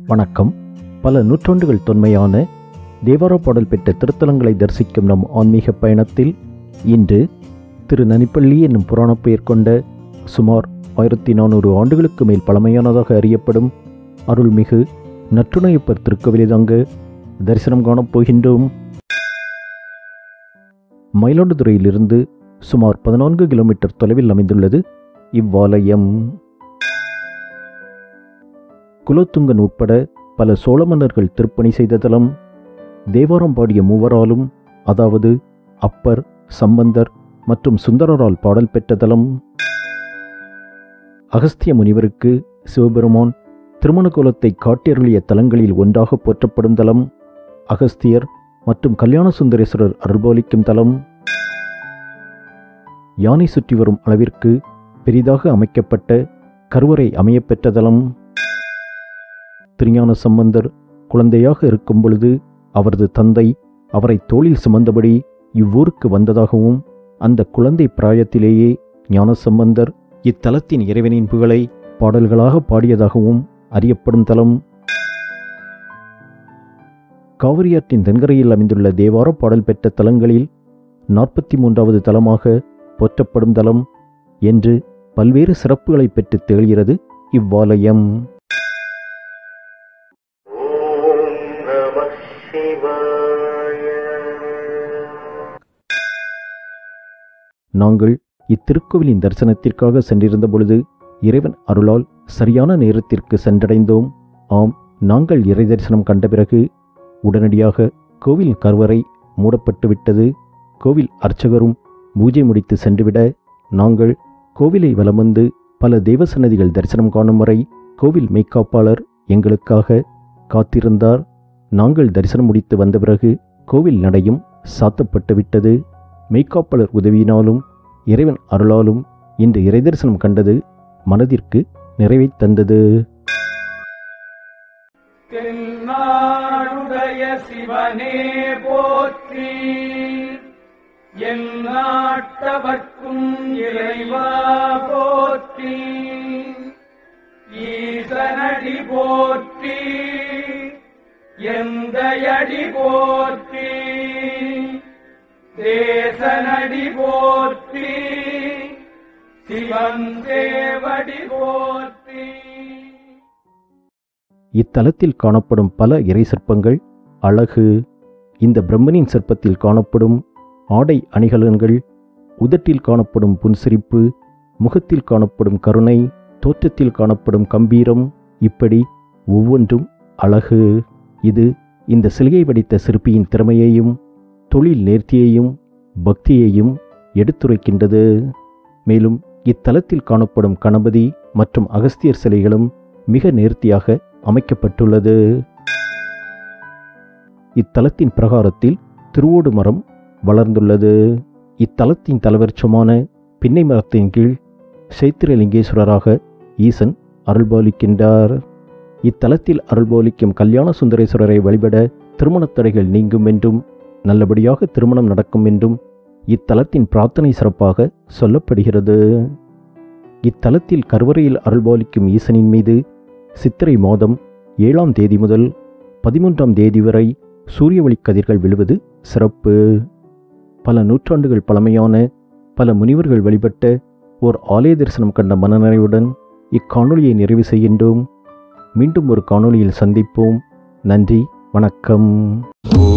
வணக்கம். பல நூற்றாண்டுகள் தொன்மையான தேவார பாடல் பெற்ற திருத்தலங்களை தரிசிக்கும் நம் ஆன்மீக பயணத்தில் இன்று திருநனிப்பள்ளி என்னும் புராணப் பெயர் கொண்ட சுமார் 1400 ஆண்டுகளுக்கு மேல் பழமையானதாக அறியப்படும் அருள்மிகு நற்றுணையப்பர் திருக்கோவிலை தாங்க தரிசனம் காணப் போகின்றோம். மயிலாடுதுறையிலிருந்து சுமார் 14 கிலோமீட்டர் தொலைவில் அமைந்துள்ளது இவ்வாலயம். குலோத்துங்கன் உட்பட பல சோழ மன்னர்கள் திருப்பணி செய்த தலம். தேவாரம் பாடிய மூவராலும், அதாவது அப்பர், சம்பந்தர் மற்றும் சுந்தரரால் பாடல் பெற்ற தலம். அகஸ்திய முனிவருக்கு சிவபெருமான் திருமண கோலத்தை காட்டியருளிய தலங்களில் ஒன்றாக போற்றப்படும் தலம். அகஸ்தியர் மற்றும் கல்யாண சுந்தரேஸ்வரர் அருள்பாலிக்கும் தலம். யானை சுற்றி வரும் அளவிற்கு பெரிதாக அமைக்கப்பட்ட கருவறை அமையப்பெற்ற தலம். திருஞான சம்பந்தர் குழந்தையாக இருக்கும் பொழுது அவரது தந்தை அவரை தோளில் சுமந்தபடி இவ்வூருக்கு வந்ததாகவும், அந்த குழந்தை பிராயத்திலேயே ஞானசம்பந்தர் இத்தலத்தின் இறைவனின் புகழை பாடல்களாக பாடியதாகவும் அறியப்படும் தலம். காவிரியாற்றின் தென்கரையில் அமைந்துள்ள தேவார பாடல் பெற்ற தலங்களில் 43வது தலமாக போற்றப்படும் தலம் என்று பல்வேறு சிறப்புகளை பெற்று திகழ்கிறது இவ்வாலயம். நாங்கள் இத்திருக்கோவிலின் தரிசனத்திற்காக சென்றிருந்த பொழுது இறைவன் அருளால் சரியான நேரத்திற்கு சென்றடைந்தோம். ஆம், நாங்கள் இறை தரிசனம் கண்ட பிறகு உடனடியாக கோவில் கருவறை மூடப்பட்டு விட்டது. கோவில் அர்ச்சகரும் பூஜை முடித்து சென்றுவிட நாங்கள் கோவிலை வலம் வந்து பல தேவசன்னதிகள் தரிசனம் காணும் வரை கோவில் மெய்க்காப்பாளர் எங்களுக்காக காத்திருந்தார். நாங்கள் தரிசனம் முடித்து வந்த பிறகு கோவில் நடையும் சாத்தப்பட்டு விட்டது. மெய்க்காப்பாளர் உதவியினாலும் இறைவன் அருளாலும் இன்று இறை தரிசனம் கண்டது மனதிற்கு நிறைவை தந்தது. தென்னாடுடைய சிவனே போற்றி, என் நாட்டவர்க்கும் இறைவா போற்றி, ஈசனடி போற்றி, எந்தையடி போற்றி, தேசனடி போற்றி, சிவன் தேவடி போற்றி. இத்தலத்தில் காணப்படும் பல இறை சிற்பங்கள் அழகு. இந்த பிரம்மனின் சிற்பத்தில் காணப்படும் ஆடை அணிகலன்கள், உதட்டில் காணப்படும் புன்சிரிப்பு, முகத்தில் காணப்படும் கருணை, தோற்றத்தில் காணப்படும் கம்பீரம், இப்படி ஒவ்வொன்றும் அழகு. இது இந்த சிலையை வடித்த சிற்பியின் திறமையையும் தொழில் நேர்த்தியையும் பக்தியையும் எடுத்துரைக்கின்றது. மேலும் இத்தலத்தில் காணப்படும் கணபதி மற்றும் அகஸ்தியர் சிலைகளும் மிக நேர்த்தியாக அமைக்கப்பட்டுள்ளது. இத்தலத்தின் பிரகாரத்தில் திருவோடு மரம் வளர்ந்துள்ளது. இத்தலத்தின் தலவருட்சமான பின்னை மரத்தின் கீழ் சைத்திரலிங்கேஸ்வரராக ஈசன் அருள்பாலிக்கின்றார். இத்தலத்தில் அருள்பாலிக்கும் கல்யாண சுந்தரேஸ்வரரை வழிபட திருமணத் தடைகள் நீங்கும் என்றும், நல்லபடியாக திருமணம் நடக்கும் என்றும் இத்தலத்தின் பிரார்த்தனை சிறப்பாக சொல்லப்படுகிறது. இத்தலத்தில் கருவறையில் அருள்பாலிக்கும் ஈசனின் மீது சித்திரை மாதம் 7ஆம் தேதி முதல் 13ஆம் தேதி வரை சூரிய ஒளி கதிர்கள் விழுவது சிறப்பு. பல நூற்றாண்டுகள் பழமையான பல முனிவர்கள் வழிபட்ட ஓர் ஆலய தரிசனம் கண்ட மனநிறைவுடன் இக்காணொலியை நிறைவு செய்கின்றோம். மீண்டும் ஒரு காணொலியில் சந்திப்போம். நன்றி, வணக்கம்.